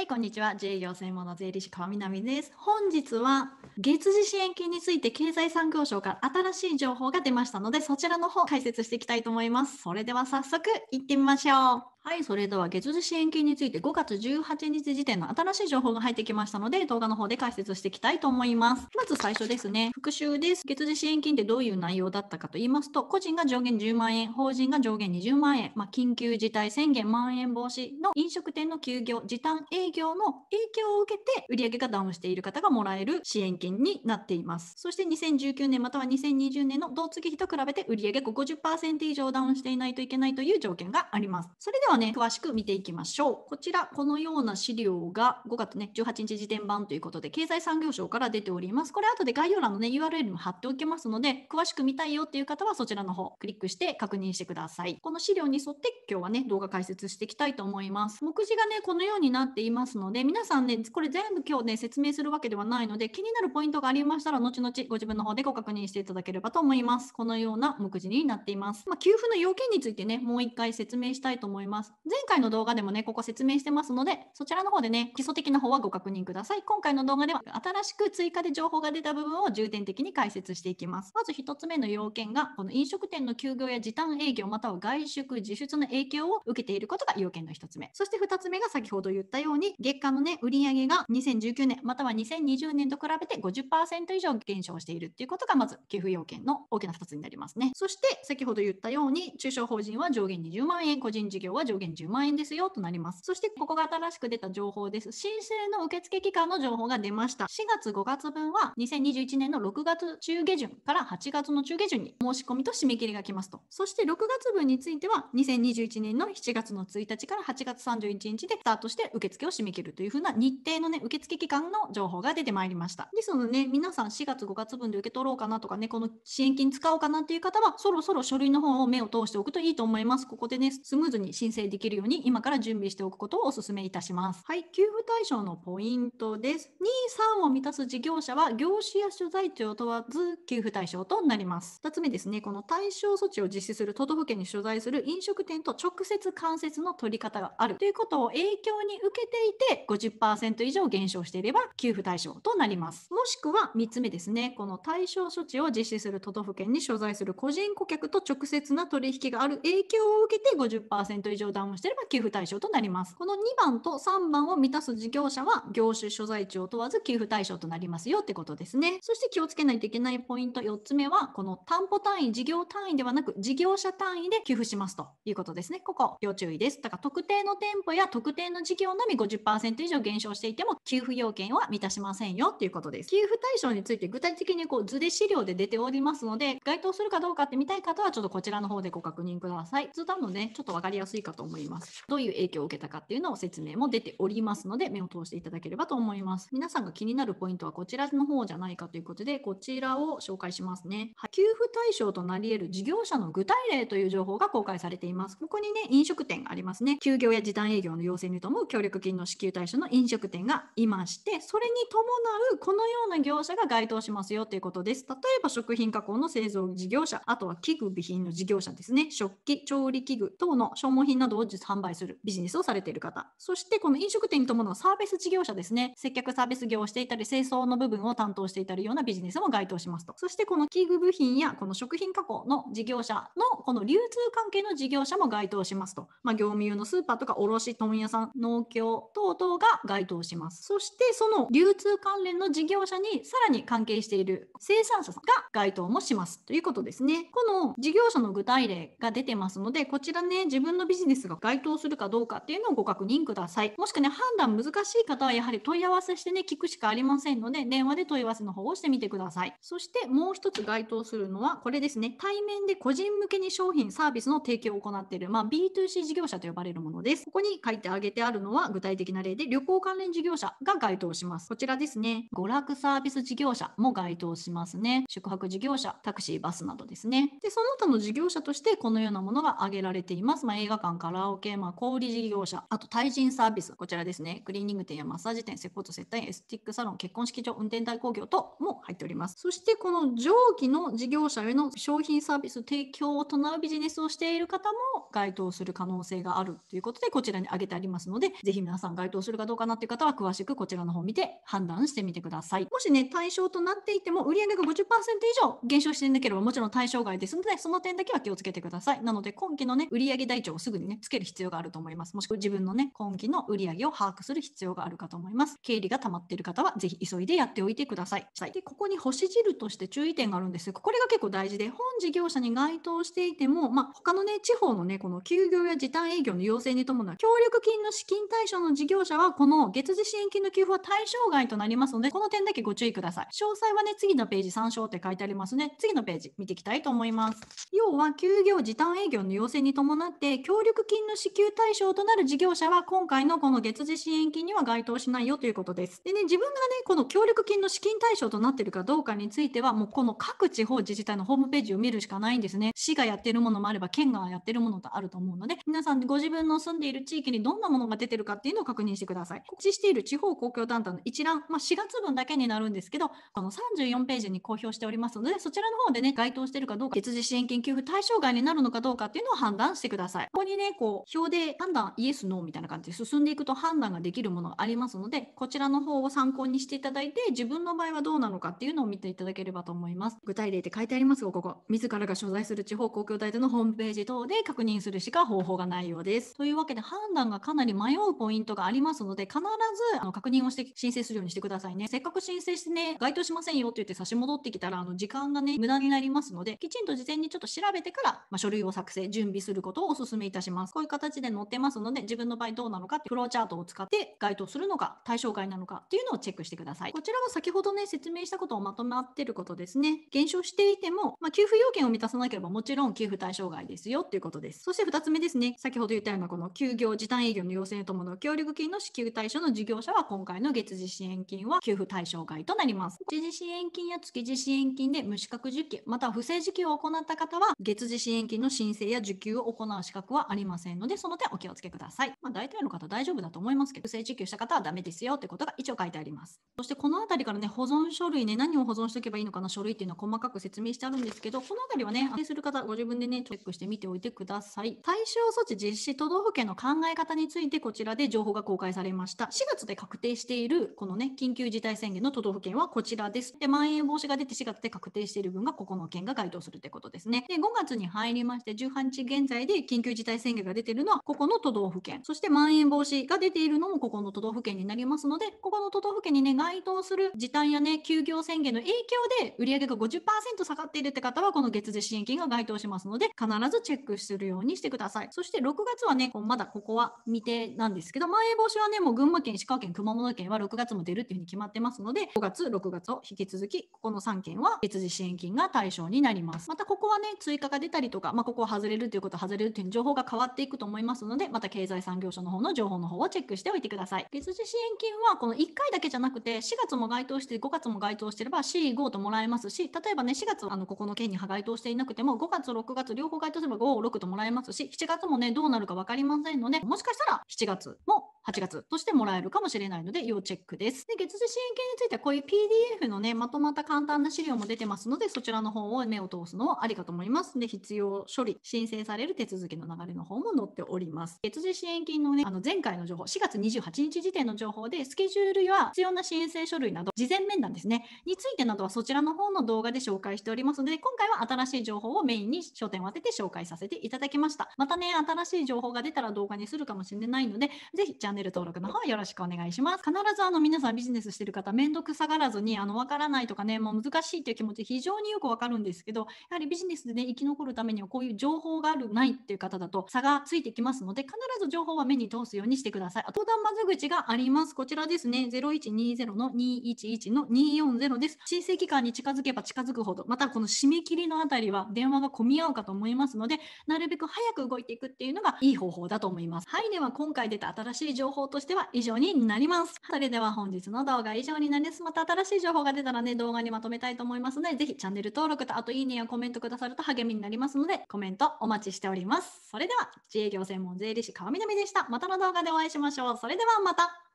い、こんにちは。自営業専門の税理士川南です。本日は月次支援金について経済産業省から新しい情報が出ましたので、そちらの方解説していきたいと思います。それでは早速行ってみましょう。はい、それでは月次支援金について5月18日時点の新しい情報が入ってきましたので、動画の方で解説していきたいと思います。まず最初ですね、復習です。月次支援金ってどういう内容だったかと言いますと、個人が上限10万円、法人が上限20万円、緊急事態宣言まん延防止の飲食店の休業、時短営業の影響を受けて売上がダウンしている方がもらえる支援金になっています。そして2019年または2020年の同月比と比べて売上が 50% 以上ダウンしていないといけないという条件があります。それではね、詳しく見ていきましょう。こちら、このような資料が5月ね、18日時点版ということで、経済産業省から出ております。これ後で概要欄のね、URL も貼っておきますので、詳しく見たいよっていう方はそちらの方、クリックして確認してください。この資料に沿って今日はね、動画解説していきたいと思います。目次がね、このようになっていますので、皆さんね、これ全部今日ね、説明するわけではないので、気になるポイントがありましたら、後々ご自分の方でご確認していただければと思います。このような目次になっています。給付の要件についてね、もう一回説明したいと思います。前回の動画でもね、ここ説明してますので、そちらの方でね、基礎的な方はご確認ください。今回の動画では、新しく追加で情報が出た部分を重点的に解説していきます。まず1つ目の要件が、この飲食店の休業や時短営業または外食、自出の影響を受けていることが要件の1つ目。そして2つ目が先ほど言ったように、月間のね、売上が2019年または2020年と比べて 50% 以上減少しているっていうことがまず給付要件の大きな2つになりますね。そして先ほど言ったように、中小法人は上限20万円、個人事業は上限10万円ですよとなります。そしてここが新しく出た情報です。申請の受付期間の情報が出ました。4月5月分は2021年の6月中下旬から8月の中下旬に申し込みと締め切りが来ますと。そして6月分については2021年の7月の1日から8月31日でスタートして受付を締め切るというふうな日程のね、受付期間の情報が出てまいりました。ですのでね、皆さん4月5月分で受け取ろうかなとかね、この支援金使おうかなっていう方は、そろそろ書類の方を目を通しておくといいと思います。ここでね、スムーズに申請できるように今から準備しておくことをお勧めいたします。はい、給付対象のポイントです。2、3を満たす事業者は業種や所在地を問わず給付対象となります。2つ目ですね、この対象措置を実施する都道府県に所在する飲食店と直接間接の取り方があるということを影響に受けていて 50% 以上減少していれば給付対象となります。もしくは3つ目ですね、この対象措置を実施する都道府県に所在する個人顧客と直接な取引がある影響を受けて 50% 以上ダウンしていれば給付対象となります。この2番と3番を満たす事業者は業種所在地を問わず給付対象となりますよってことですね。そして気をつけないといけないポイント4つ目は、この担保単位、事業単位ではなく事業者単位で給付しますということですね。ここ要注意です。だから特定の店舗や特定の事業のみ 50% 以上減少していても給付要件は満たしませんよっていうことです。給付対象について具体的に図で資料で出ておりますので、該当するかどうかって見たい方はちょっとこちらの方でご確認ください。図なのでちょっと分かりやすいかと思います。どういう影響を受けたかっていうのを説明も出ておりますので、目を通していただければと思います。皆さんが気になるポイントはこちらの方じゃないかということで、こちらを紹介しますね。給付対象となり得る事業者の具体例という情報が公開されています。ここにね、飲食店がありますね。休業や時短営業の要請に伴う協力金の支給対象の飲食店がいまして、それに伴うこのような業者が該当しますよということです。例えば食品加工の製造事業者、あとは器具備品の事業者ですね。食器、調理器具等の消耗品などを販売するビジネスをされている方。そしてこの飲食店に伴うサービス事業者ですね。接客サービス業をしていたり、清掃の部分を担当していたりようなビジネスも該当しますと。そしてこの器具部品やこの食品加工の事業者のこの流通関係の事業者も該当しますと。業務用のスーパーとか卸問屋さん、農協等々が該当します。そしてその流通関連の事業者にさらに関係している生産者さんが該当もしますということですね。この事業者の具体例が出てますので、こちらね、自分のビジネスが該当するかどうかっていうのをご確認ください。もしくね、判断難しい方はやはり問い合わせしてね、聞くしかありませんので、電話で問い合わせの方をしてみてください。そしてもう一つ該当するのはこれですね。対面で個人向けに商品サービスの提供を行っている、B2C 事業者と呼ばれるものです。ここに書いてあげてあるのは具体的な例で、旅行関連事業者が該当します。こちらですね。娯楽サービス事業者も該当しますね。宿泊事業者、タクシー、バスなどですね。で、その他の事業者としてこのようなものが挙げられています。映画館、 カラオケ、小売事業者、あと対人サービス、こちらですね、クリーニング店やマッサージ店、接骨接待、エスティックサロン、結婚式場、運転代行業等も入っております。そしてこの上記の事業者への商品サービス提供を伴うビジネスをしている方も該当する可能性があるということで、こちらに挙げてありますので、ぜひ皆さん該当するかどうかなという方は詳しくこちらの方を見て判断してみてください。もしね、対象となっていても売上が 50% 以上減少していなければもちろん対象外ですので、その点だけは気をつけてください。なので今期のね、売上台帳をすぐにね、つける必要があると思います。もしくは自分のね、今期の売上を把握する必要があるかと思います。経理が溜まっている方はぜひ急いでやっておいてください。で、ここに星印として注意点があるんですが、これが結構大事で、本事業者に該当していても、他のね、地方のね、この休業や時短営業の要請に伴う協力金の資金対象の事業者は、この月次支援金の給付は対象外となりますので、この点だけご注意ください。詳細はね、次のページ参照って書いてありますね。次のページ見ていきたいと思います。要は、休業時短営業の要請に伴って協力金の支給対象となる事業者は、今回のこの月次支援金には該当しないよということです。でね、自分がね、この協力金の資金対象となっているかどうかについては、もうこの各地方自治体のホームページを見るしかないんですね。市がやっているものもあれば、県がやっているものとあると思うので、皆さんご自分の住んでいる地域にどんなものが出ているかっていうのを確認してください。告知している地方公共団体の一覧、4月分だけになるんですけど、この34ページに公表しておりますので、そちらの方でね、該当しているかどうか、月次支援金給付対象外になるのかどうかっていうのを判断してください。ここにね、こう、表で判断、イエス、ノーみたいな感じで進んでいくと判断ができるものがありますので、こちらの方を参考にしていただいて、自分の場合はどうなのかっていうのを見ていただければと思います。具体例って書いてありますが、ここ、自らが所在する地方公共団体のホームページ等で確認するしか方法がないようです。というわけで、判断がかなり迷うポイントがありますので、必ず確認をして申請するようにしてくださいね。せっかく申請してね、該当しませんよって言って差し戻ってきたら、時間がね、無駄になりますので、きちんと事前にちょっと調べてから、書類を作成、準備することをお勧めいたします。こういう形で載ってますので、自分の場合どうなのかってフローチャートを使って該当するのか、対象外なのかっていうのをチェックしてください。こちらは先ほどね、説明したことをまとまっていることですね。減少していても、給付要件を満たさなければもちろん給付対象外ですよっていうことです。そして2つ目ですね。先ほど言ったようなこの休業、時短営業の要請に伴う協力金の支給対象の事業者は、今回の月次支援金は給付対象外となります。月次支援金や月次支援金で無資格受給、または不正受給を行った方は、月次支援金の申請や受給を行う資格はありませんので、その点お気をつけください。大体の方大丈夫だと思いますけど、不正受給した方はダメですよってことが一応書いてあります。そしてこのあたりからね、保存書類ね、何を保存しておけばいいのかな、書類っていうのは細かく説明してあるんですけど、このあたりはね、安定する方、ご自分でね、チェックしてみておいてください。対象措置実施都道府県の考え方について、こちらで情報が公開されました。4月で確定している、このね、緊急事態宣言の都道府県はこちらです。で、まん延防止が出て4月で確定している分がここの県が該当するってことですね。で、5月に入りまして、18日現在で緊急事態宣言が出ているのは、ここの都道府県。そして、まん延防止が出ているのも、ここの都道府県になりますので、ここの都道府県にね、該当する時短やね、休業宣言の影響で、売上が 50% 下がっているって方は、この月次支援金が該当しますので、必ずチェックするようにしてください。そして、6月はね、まだここは未定なんですけど、まん延防止はね、もう群馬県、石川県、熊本県は6月も出るっていうふうに決まってますので、5月、6月を引き続き、ここの3県は月次支援金が対象になります。また、ここはね、追加が出たりとか、ここは外れるということ、外れるという情報が変わっていくと思いますので、また経済産業省の方の情報の方をチェックしておいてください。月次支援金はこの1回だけじゃなくて、4月も該当して5月も該当してれば C5 ともらえますし、例えばね、4月ここの県に該当していなくても、5月、6月両方該当すれば5、6ともらえますし、7月もね、どうなるか分かりませんので、もしかしたら7月も8月としてもらえるかもしれないので、要チェックです。で、月次支援金についてはこういう PDF のね、まとまった簡単な資料も出てますので、そちらの方を目を通すのはありかと思います。で、必要処理、申請される手続きの流れの方も載っております。月次支援金のね、前回の情報、4月28日時点の情報で、スケジュールや必要な申請書類など、事前面談ですね、についてなどはそちらの方の動画で紹介しておりますので、今回は新しい情報をメインに焦点を当てて紹介させていただきました。またね、新しい情報が出たら動画にするかもしれないので、ぜひチャンネル登録の方よろしくお願いします。必ず皆さんビジネスしてる方、めんどくさがらずに、わからないとかね、もう難しいという気持ち非常によくわかるんですけど、やはりビジネスでね、生き残るためにはこういう情報がある、ないっていう方だと差がついてきますので、必ず情報は目に通すようにしてください。相談窓口があります。こちらですね、0120-211-240です。申請期間に近づけば近づくほど、またこの締め切りのあたりは電話が混み合うかと思いますので、なるべく早く動いていくっていうのがいい方法だと思います。はい、では今回出た新しい情報としては以上になります。それでは本日の動画は以上になります。また新しい情報が出たらね、動画にまとめたいと思いますので、ぜひチャンネル登録とあといいねやコメントくださると励みになりますので、コメントお待ちしております。それでは自営業専門税理士川南でした。またの動画でお会いしましょう。それではまた。